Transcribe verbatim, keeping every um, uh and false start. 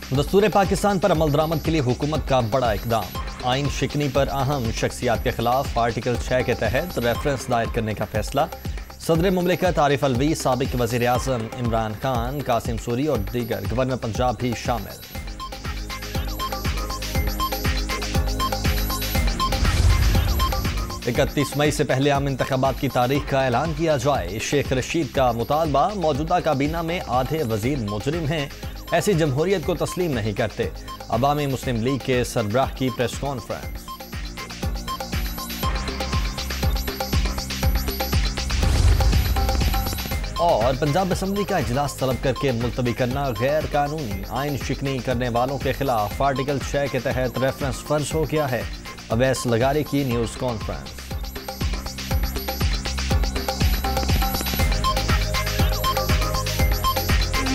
दस्तूर पाकिस्तान पर अमल दरामद के लिए हुकूमत का बड़ा इकदाम। आइन शिकनी पर अहम शख्सियात के खिलाफ आर्टिकल छः के तहत रेफरेंस दायर करने का फैसला। सदर मुमलिकत आरिफ अलवी, साबिक वज़ीर आज़म इमरान खान, कासिम सूरी और दीगर गवर्नर पंजाब भी शामिल। इकतीस मई से पहले आम इंतखाबात की तारीख का ऐलान किया जाए। शेख रशीद का मुतालबा। मौजूदा काबीना में आधे वजीर मुजरिम हैं, ऐसी जमहूरियत को तस्लीम नहीं करते। अवामी मुस्लिम लीग के सरबराह की प्रेस कॉन्फ्रेंस। और पंजाब असम्बली का इजलास तलब करके मुलतवी करना गैर कानूनी। आइन शिकनी करने वालों के खिलाफ आर्टिकल छः के तहत रेफरेंस फर्ज हो गया है। अवैस लगारी की न्यूज़ कॉन्फ्रेंस।